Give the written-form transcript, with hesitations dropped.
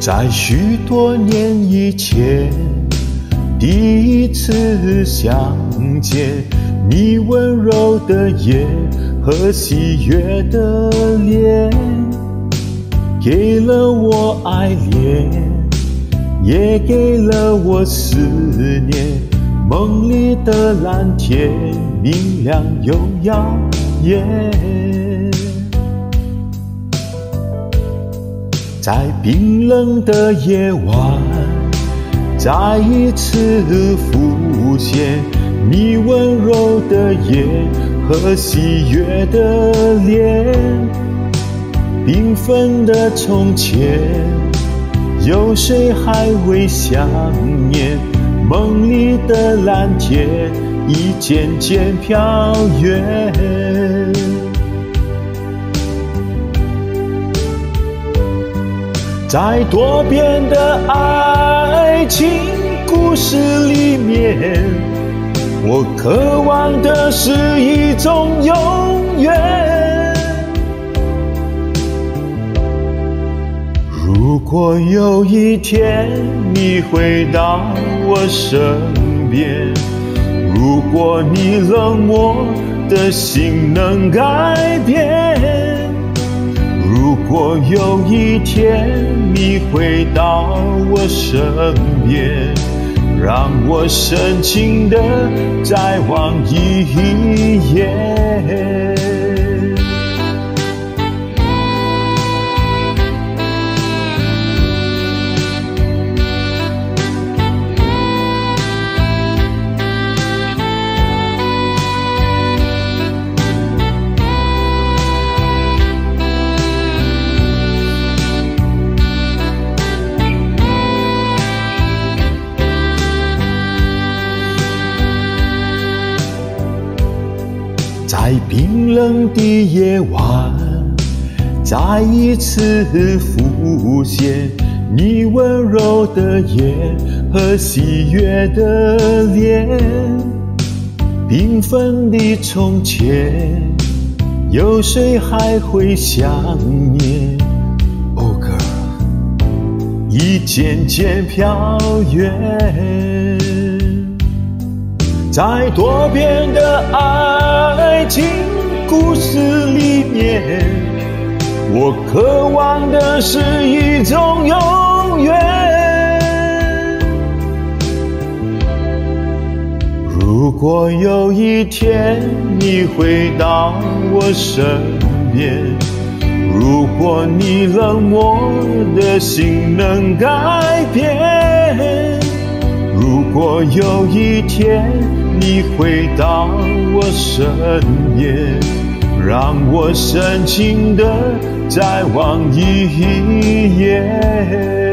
在许多年以前，第一次相见，你温柔的眼和喜悦的脸，给了我爱恋，也给了我思念。梦里的蓝天明亮又耀眼，在冰冷的夜晚，再一次浮现你温柔的眼和喜悦的脸。缤纷的从前，有谁还会想念？梦里的蓝天已渐渐飘远。在多变的爱情故事里面，我渴望的是一种永远。如果有一天你回到我身边，如果你冷漠的心能改变，如果有一天你回到我身边，让我深情地再望一眼。在冰冷的夜晚，再一次浮现你温柔的眼和喜悦的脸。缤纷的从前，有谁还会想念？ Oh girl， 已渐渐飘远。在多变的爱情故事里面，我渴望的是一种永远。如果有一天你回到我身边，如果你冷漠的心能改变，如果有一天你回到我身边，让我深情地再望一眼。